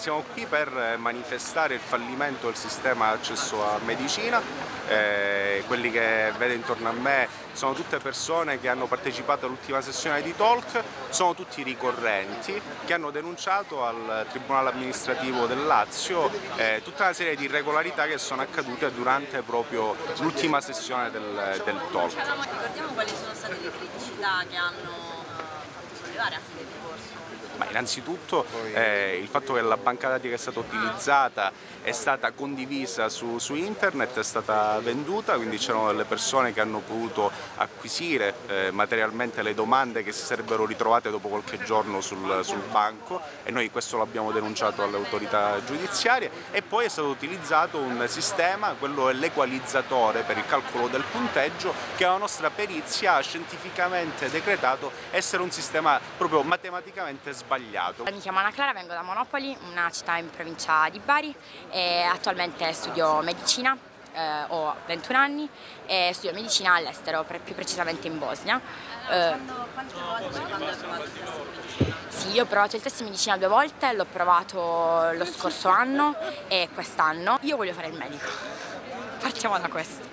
Siamo qui per manifestare il fallimento del sistema accesso a medicina. Quelli che vede intorno a me sono tutte persone che hanno partecipato all'ultima sessione di Talk, sono tutti ricorrenti che hanno denunciato al Tribunale amministrativo del Lazio tutta una serie di irregolarità che sono accadute durante proprio l'ultima sessione del Talk. Ricordiamo quali sono state le criticità che hanno fatto sollevare anche del ricorso. Ma innanzitutto il fatto che la banca dati che è stata utilizzata è stata condivisa su internet, è stata venduta, quindi c'erano delle persone che hanno potuto acquisire materialmente le domande che si sarebbero ritrovate dopo qualche giorno sul banco, e noi questo l'abbiamo denunciato alle autorità giudiziarie. E poi è stato utilizzato un sistema, quello dell'equalizzatore per il calcolo del punteggio, che la nostra perizia ha scientificamente decretato essere un sistema proprio matematicamente sbagliato. Mi chiamo Anna Clara, vengo da Monopoli, una città in provincia di Bari, e attualmente studio medicina, ho 21 anni e studio medicina all'estero, più precisamente in Bosnia. Quante volte hai provato il test? Sì, io ho provato il test di medicina 2 volte, l'ho provato lo scorso anno e quest'anno. Io voglio fare il medico, partiamo da questo.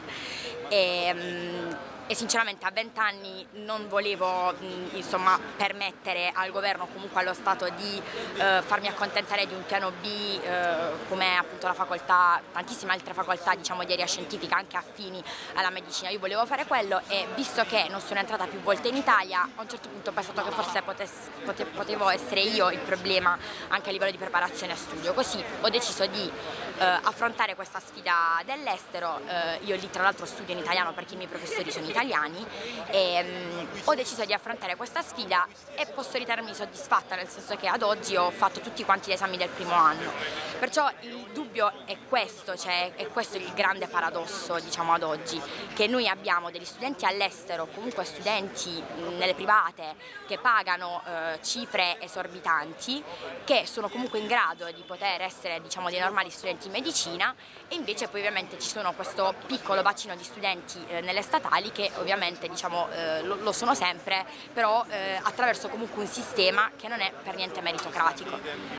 E sinceramente a 20 anni non volevo insomma, permettere al governo, comunque allo Stato, di farmi accontentare di un piano B come appunto la facoltà, tantissime altre facoltà diciamo di area scientifica anche affini alla medicina. Io volevo fare quello e visto che non sono entrata più volte in Italia, a un certo punto ho pensato che forse potevo essere io il problema anche a livello di preparazione a studio. Così ho deciso di affrontare questa sfida dell'estero. Io lì tra l'altro studio in italiano perché i miei professori sono italiani, e ho deciso di affrontare questa sfida e posso ritenermi soddisfatta, nel senso che ad oggi ho fatto tutti quanti gli esami del primo anno. Perciò il dubbio è questo, cioè è questo il grande paradosso diciamo ad oggi, che noi abbiamo degli studenti all'estero, comunque studenti nelle private che pagano cifre esorbitanti, che sono comunque in grado di poter essere diciamo dei normali studenti in medicina, e invece poi ovviamente ci sono questo piccolo bacino di studenti nelle statali che ovviamente diciamo, lo sono sempre, però attraverso comunque un sistema che non è per niente meritocratico.